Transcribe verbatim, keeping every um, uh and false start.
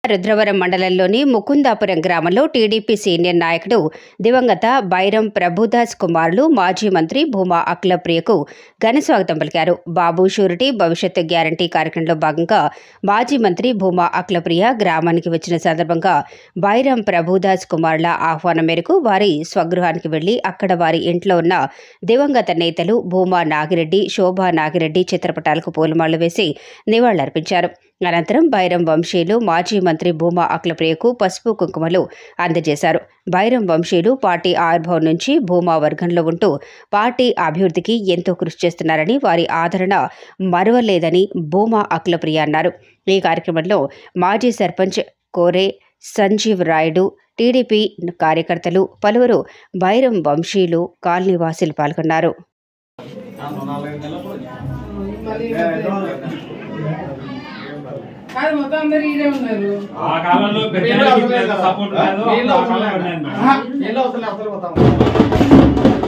రుద్రవరం మండలంలోని ముకుందాపురం గ్రామంలో TDP senior నాయకుడు దివంగత బైరం ప్రభుదాస్ కుమారులు మాజీ మంత్రి భూమా అఖిలప్రియకు ఘన స్వాగతం పలికారు. బాబు షూరిటీ భవిష్యత్తు గ్యారంటీ కార్యక్రమంలో భాగంగా మాజీ మంత్రి భూమా అఖిలప్రియ గ్రామానికి వచ్చిన సందర్భంగా బైరం ప్రభుదాస్ కుమారుల ఆహ్వానం మేరకు వారి స్వగృహానికి వెళ్లి అక్కడ వారి ఇంట్లో ఉన్న దివంగత నేతలు భూమా నాగిరెడ్డి, శోభా నాగిరెడ్డి చిత్రపటాలకు పూలమాలలు వేసి నివాళులర్పించారు. అనంతరం బైరం వంశీయులు మాజీ మంత్రి భూమా అఖిలప్రియకు పసుపు కుంకుమలు అందజేశారు. బైరం వంశీయులు పార్టీ ఆవిర్భావం నుంచి భూమా వర్గంలో ఉంటూ పార్టీ అభివృద్ధికి ఎంతో కృషి చేస్తున్నారని, వారి ఆదరణ మరువలేదని భూమా అఖిలప్రియ అన్నారు. ఈ కార్యక్రమంలో మాజీ సర్పంచ్ కోరే సంజీవ్ రాయుడు, టీడీపీ కార్యకర్తలు, పలువురు బైరం వంశీయులు, కాలనీవాసులు పాల్గొన్నారు. కాదు మొత్తం అందరు ఇదే ఉన్నారు. ఆ కాలంలో సపోర్ట్